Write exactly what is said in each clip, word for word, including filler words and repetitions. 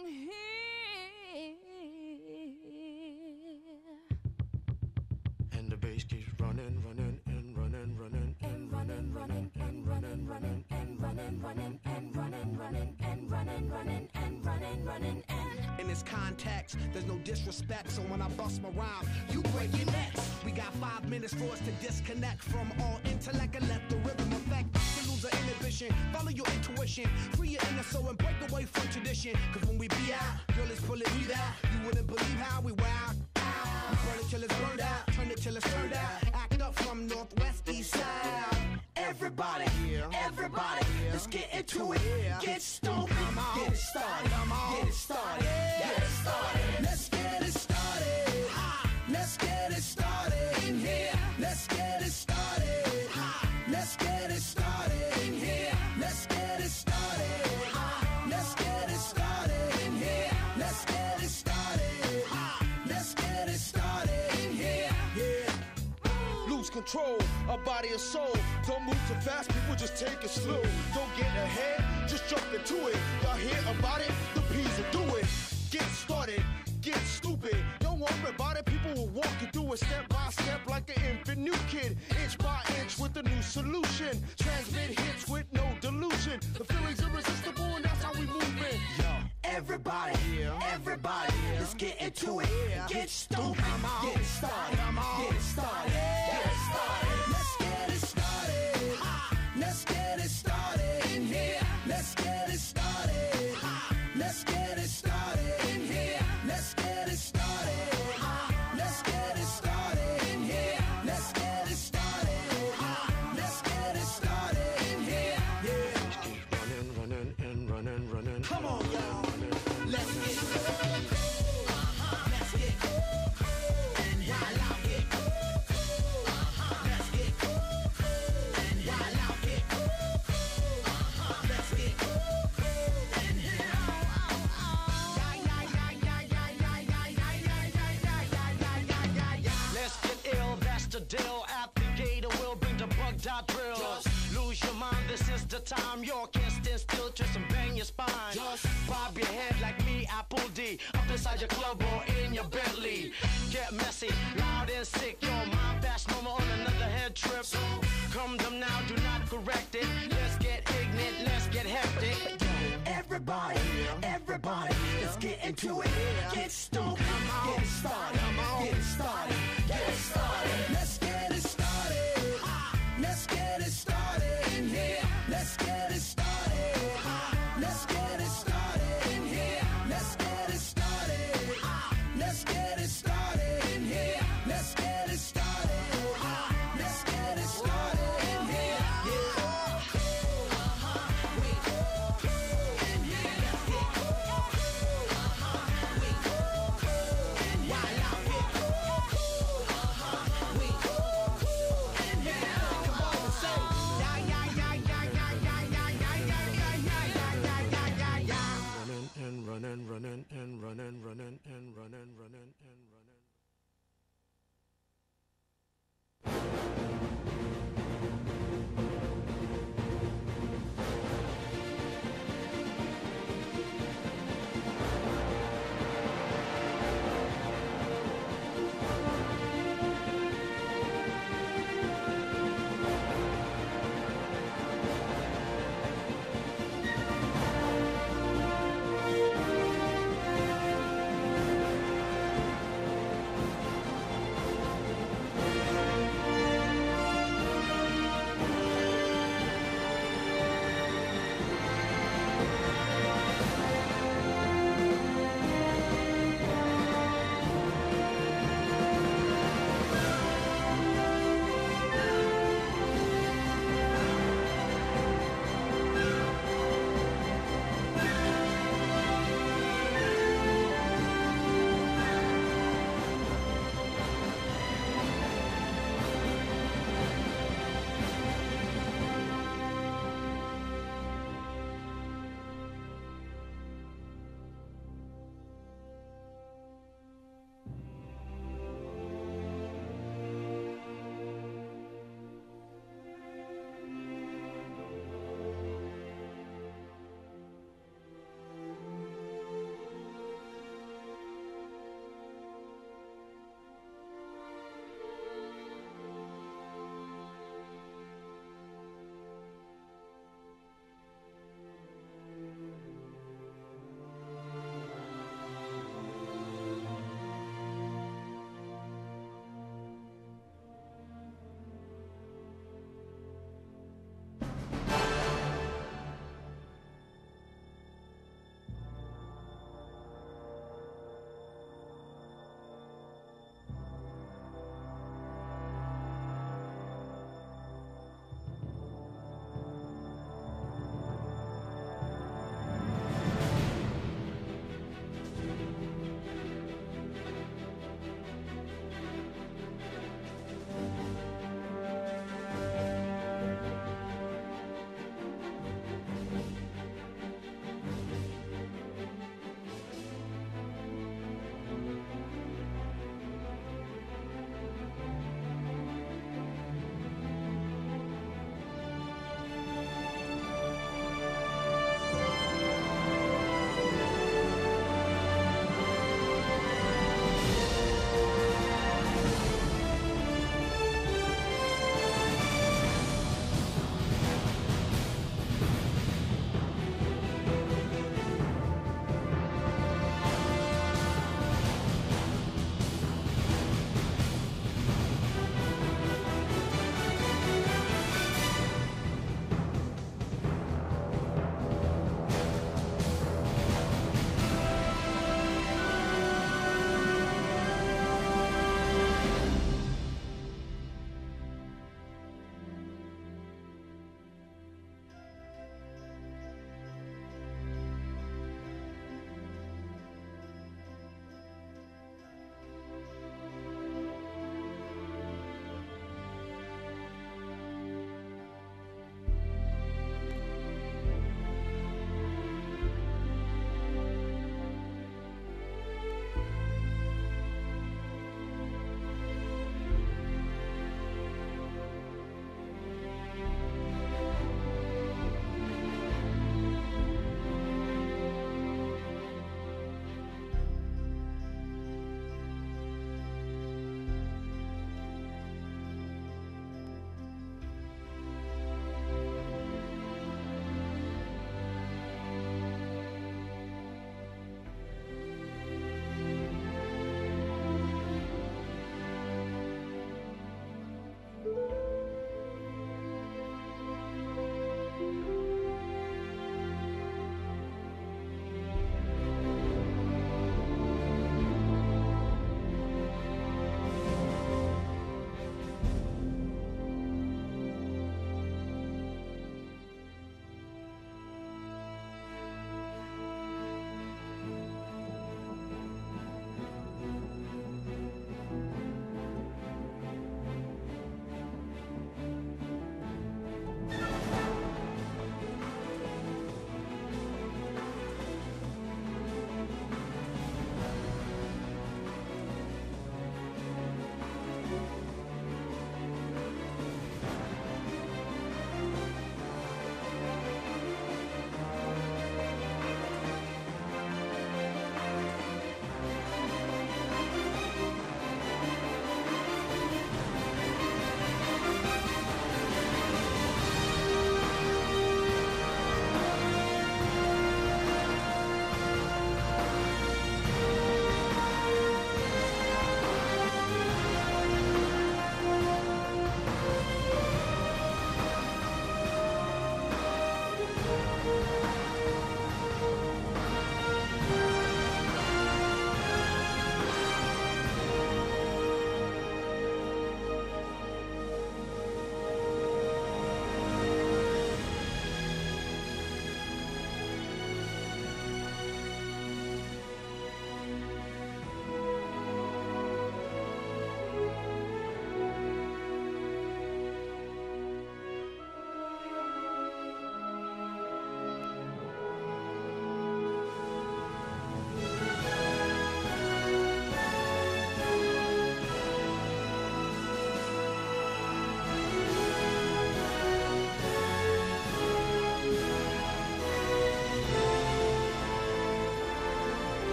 in here. And the bass keeps running, running, and running, running, and running, running, and running, running, and running, running, and running, running, and running, running, and running, running, and. In this context, there's no disrespect, so when I bust my rhyme, you break your necks. We got five minutes for us to disconnect from all intellect and let the rhythm affect. To lose the inhibition, follow your intuition, free your inner soul and break away from tradition. Cause when we be out, girl, it's pulling me out. You wouldn't believe how we wow. We burn it till it's burned out, turn it till it's turned out. Act up from northwest, east side. Everybody, everybody, let's get into it. Get stoked, get it started, get it started, get it started. Let's get it started. Let's get it started in here. Let's get it started. Let's get it started in here. Let's get it started. Let's get it started in here. Let's get it started. Let's get it started in here. Yeah. Lose control of body and soul. Don't move too fast, people just take it slow. Don't get ahead, just jump into it. Y'all hear about it? The P's will do it. Get started, get stupid. Don't worry about it, people will walk you through it step by step like an infant new kid. Inch by inch with a new solution. Transmit hits with no delusion. The feeling's irresistible and that's how we move it. Yo. Everybody, everybody, let's get into it. Get stoked, get it started, get it started, get it started. Let's get it started. Let's get it started in here. Let's get it started. Let's get it started in here. Let's get it started. Let's get it started in here. Let's get it started. Let's get it started in here. Yeah. Running, running, and running, running. Come on, y'all. Let's get cool. Uh-huh. Let's get cool. And while out get cool. Uh-huh. Let's get cool. And while out get cool. Uh-huh. Let's get cool. And here. Let's get ill, that's the deal. At the gate, we'll bring the bug dot drill. Just lose your mind, this is the time. You can't stand still, twist and bang your spine. Just bob your head like me, Apple D. Up inside your club or in your Bentley. Get messy, loud and sick. Your mind fast, no more on another head trip. So come them now, do not correct it. Let's get ignorant, let's get hectic. Everybody, everybody, let's get into it. Get stoked, get it started, get it started, get it started. Let's get it started. Let's get it started in here. Let's get it started. Let's get it started in here. Let's get it started. Let's get it started in here. Let's get it started. Let's get it started in here. Yeah. And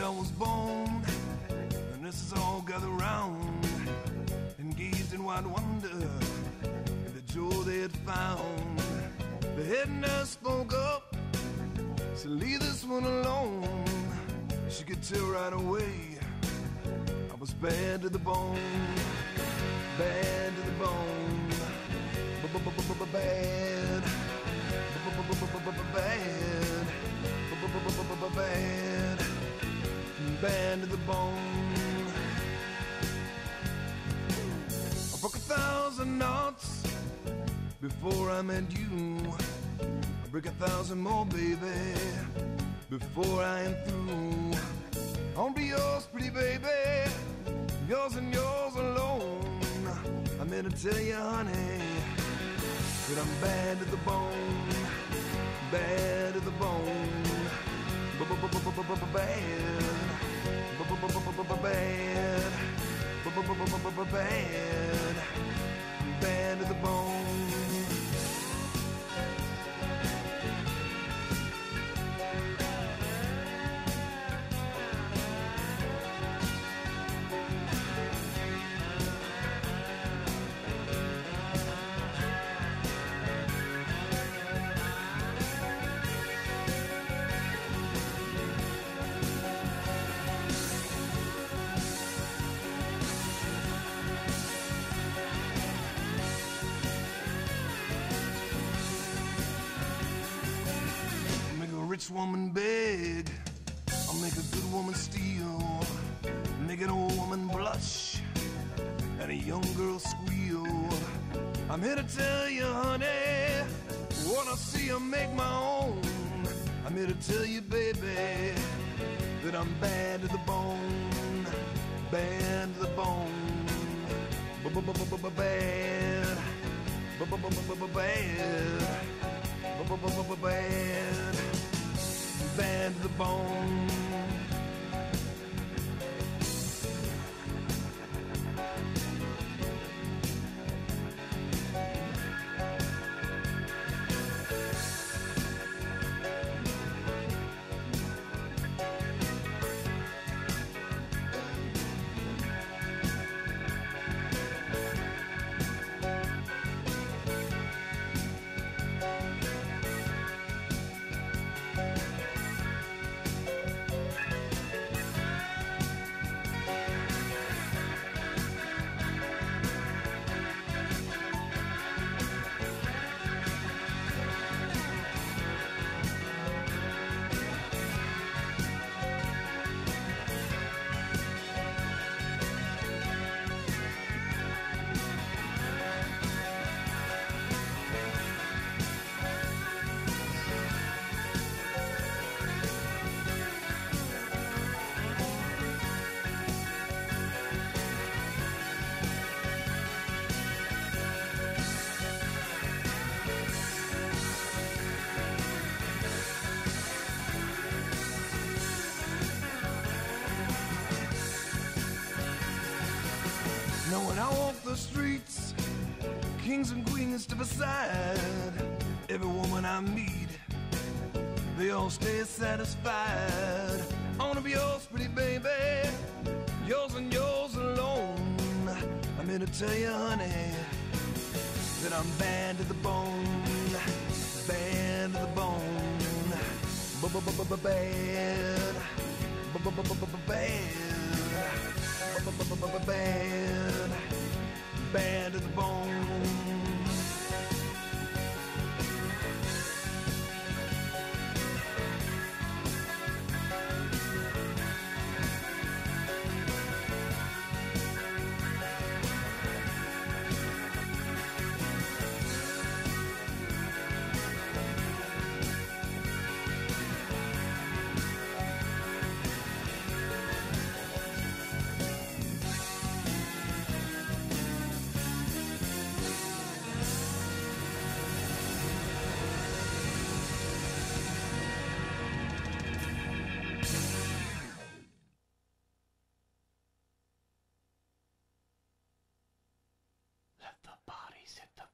I was born, the nurses all gathered round and gazed in wide wonder at the jewel they had found. The head nurse spoke up, said, leave this one alone. She could tell right away I was bad to the bone, bad to the bone, bad, bad, bad, bad to the bone. I broke a thousand knots before I met you. I break a thousand more, baby, before I am through. I'll be yours, pretty baby, yours and yours alone. I'm here to tell you, honey, that I'm bad to the bone, bad to the bone, bad, bad, bad, bad to the bone. Rich woman beg, I'll make a good woman steal, make an old woman blush and a young girl squeal. I'm here to tell you, honey, what I see I make my own. I'm here to tell you, baby, that I'm bad to the bone, bad to the bone, bad, bad, bad, bad. Bad to the bone. Now when I walk the streets, kings and queens step aside. Every woman I meet, they all stay satisfied. I wanna be yours, pretty baby, yours and yours alone. I'm here to tell you, honey, that I'm bad to the bone, bad to the bone, bad, bad, bad, bad to the bone. Let the bodies hit the